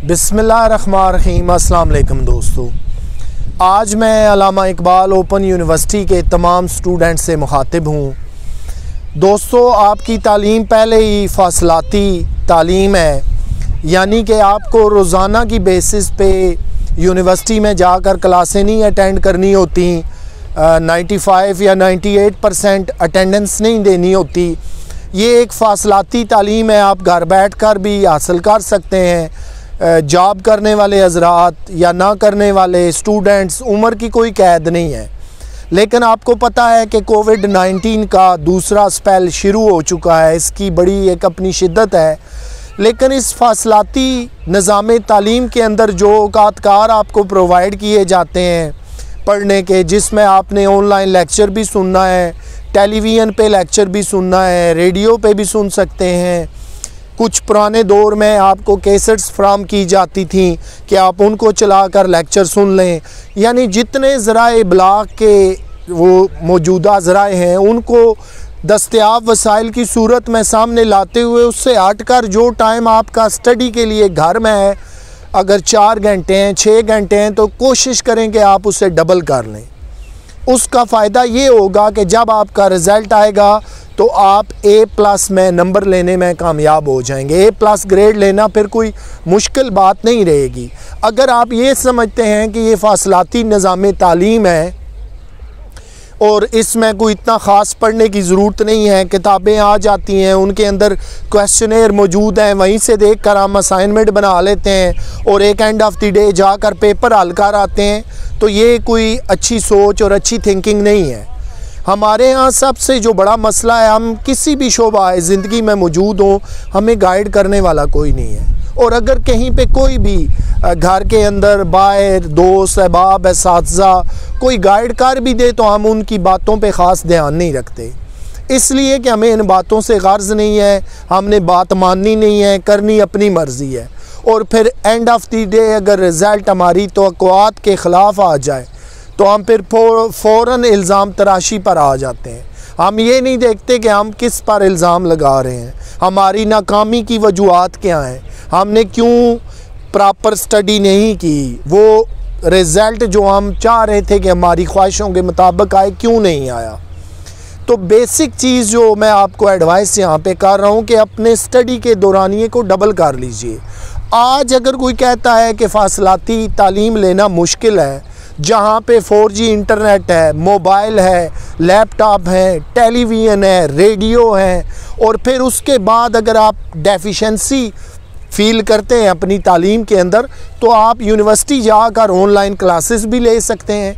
बिस्मिल्लाहिर्रहमानिर्रहीम। अस्सलाम वालेकुम दोस्तों, आज मैं अल्लामा इकबाल ओपन यूनिवर्सिटी के तमाम स्टूडेंट से मुखातिब हूँ। दोस्तों, आपकी तालीम पहले ही फासलाती तालीम है, यानी कि आपको रोज़ाना की बेसिस पे यूनिवर्सिटी में जाकर क्लासें नहीं अटेंड करनी होती, 95 या 98% अटेंडेंस नहीं देनी होती। ये एक फासलाती तालीम है, आप घर बैठ कर भी हासिल कर सकते हैं। जॉब करने वाले हज़रात या ना करने वाले स्टूडेंट्स, उम्र की कोई कैद नहीं है। लेकिन आपको पता है कि कोविड-19 का दूसरा स्पेल शुरू हो चुका है, इसकी बड़ी एक अपनी शिद्दत है। लेकिन इस फासलाती निज़ाम तालीम के अंदर जो औकातकार आपको प्रोवाइड किए जाते हैं पढ़ने के, जिसमें आपने ऑनलाइन लेक्चर भी सुनना है, टेलीविज़न पे लेक्चर भी सुनना है, रेडियो पे भी सुन सकते हैं। कुछ पुराने दौर में आपको कैसेट्स फ्राहम की जाती थी कि आप उनको चलाकर लेक्चर सुन लें। यानी जितने ज़राए इब्लाग के वो मौजूदा ज़राए हैं, उनको दस्तयाब वसाइल की सूरत में सामने लाते हुए उससे हटकर जो टाइम आपका स्टडी के लिए घर में है, अगर 4 घंटे हैं, 6 घंटे हैं, तो कोशिश करें कि आप उसे डबल कर लें। उसका फ़ायदा ये होगा कि जब आपका रिज़ल्ट आएगा तो आप A+ में नंबर लेने में कामयाब हो जाएंगे। A+ ग्रेड लेना फिर कोई मुश्किल बात नहीं रहेगी। अगर आप ये समझते हैं कि ये फासलाती निज़ाम तालीम है और इसमें कोई इतना ख़ास पढ़ने की ज़रूरत नहीं है, किताबें आ जाती हैं, उनके अंदर क्वेश्चनेयर मौजूद हैं, वहीं से देख कर हम असाइनमेंट बना लेते हैं और एक एंड ऑफ द डे जाकर पेपर हल कर आते हैं, तो ये कोई अच्छी सोच और अच्छी थिंकिंग नहीं है। हमारे यहाँ सबसे जो बड़ा मसला है, हम किसी भी शोबा ज़िंदगी में मौजूद हों, हमें गाइड करने वाला कोई नहीं है। और अगर कहीं पे कोई भी घर के अंदर बाहर दोस्त अहबाब असातिज़ा कोई गाइड कर भी दे, तो हम उनकी बातों पे ख़ास ध्यान नहीं रखते, इसलिए कि हमें इन बातों से गर्ज़ नहीं है, हमने बात माननी नहीं है, करनी अपनी मर्ज़ी है। और फिर एंड ऑफ द डे अगर रिज़ल्ट हमारी तवक्कुआत के ख़िलाफ़ आ जाए तो हम फिर फ़ौरन इल्ज़ाम तराशी पर आ जाते हैं। हम ये नहीं देखते कि हम किस पर इल्ज़ाम लगा रहे हैं, हमारी नाकामी की वजूहात क्या हैं, हमने क्यों प्रॉपर स्टडी नहीं की, वो रिज़ल्ट जो हम चाह रहे थे कि हमारी ख्वाहिशों के मुताबिक आए, क्यों नहीं आया। तो बेसिक चीज़ जो मैं आपको एडवाइस यहाँ पे कर रहा हूँ कि अपने स्टडी के दौरानिए को डबल कर लीजिए। आज अगर कोई कहता है कि फासलाती तालीम लेना मुश्किल है, जहाँ पे 4G इंटरनेट है, मोबाइल है, लैपटॉप है, टेलीविज़न है, रेडियो है, और फिर उसके बाद अगर आप डेफिशिएंसी फील करते हैं अपनी तालीम के अंदर, तो आप यूनिवर्सिटी जाकर ऑनलाइन क्लासेस भी ले सकते हैं।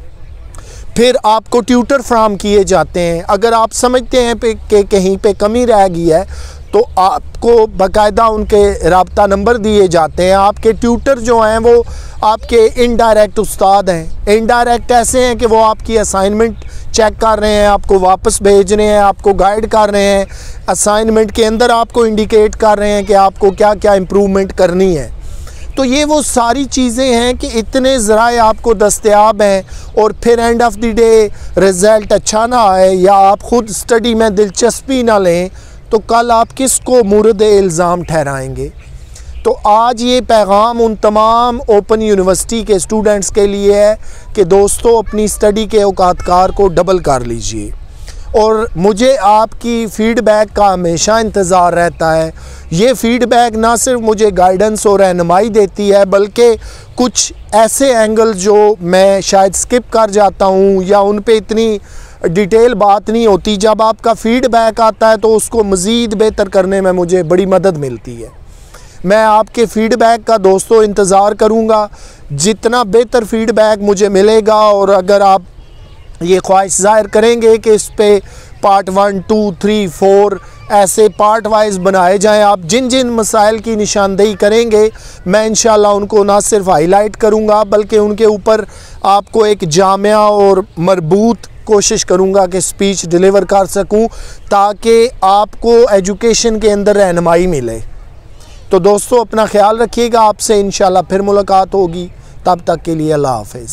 फिर आपको ट्यूटर फ्राहम किए जाते हैं। अगर आप समझते हैं कि कहीं पे कमी रह गई है, तो आपको बाकायदा उनके राब्ता नंबर दिए जाते हैं। आपके ट्यूटर जो हैं वो आपके इनडायरेक्ट उस्ताद हैं। इनडायरेक्ट ऐसे हैं कि वो आपकी असाइनमेंट चेक कर रहे हैं, आपको वापस भेज रहे हैं, आपको गाइड कर रहे हैं, असाइनमेंट के अंदर आपको इंडिकेट कर रहे हैं कि आपको क्या क्या इम्प्रूवमेंट करनी है। तो ये वो सारी चीज़ें हैं कि इतने ज़राए आपको दस्तयाब हैं, और फिर end of the day result अच्छा ना आए या आप ख़ुद स्टडी में दिलचस्पी ना लें, तो कल आप किसको मुर्द इल्ज़ाम ठहराएंगे। तो आज ये पैगाम उन तमाम ओपन यूनिवर्सिटी के स्टूडेंट्स के लिए है कि दोस्तों, अपनी स्टडी के औकातकार को डबल कर लीजिए। और मुझे आपकी फ़ीडबैक का हमेशा इंतज़ार रहता है। ये फ़ीडबैक ना सिर्फ मुझे गाइडेंस और रहनुमाई देती है, बल्कि कुछ ऐसे एंगल जो मैं शायद स्किप कर जाता हूँ या उन पे इतनी डिटेल बात नहीं होती, जब आपका फ़ीडबैक आता है तो उसको मज़ीद बेहतर करने में मुझे बड़ी मदद मिलती है। मैं आपके फ़ीडबैक का दोस्तों इंतज़ार करूँगा। जितना बेहतर फ़ीडबैक मुझे मिलेगा, और अगर आप ये ख्वाहिश ज़ाहिर करेंगे कि इस पे पार्ट 1, 2, 3, 4 ऐसे पार्ट वाइज बनाए जाएं, आप जिन जिन मसाइल की निशानदेही करेंगे, मैं इंशाल्लाह उनको ना सिर्फ हाईलाइट करूँगा, बल्कि उनके ऊपर आपको एक जामिया और मरबूत कोशिश करूँगा कि स्पीच डिलीवर कर सकूँ, ताकि आपको एजुकेशन के अंदर रहनुमाई मिले। तो दोस्तों, अपना ख्याल रखिएगा। आपसे इंशाल्लाह फिर मुलाकात होगी। तब तक के लिए अल्लाह हाफ़िज़।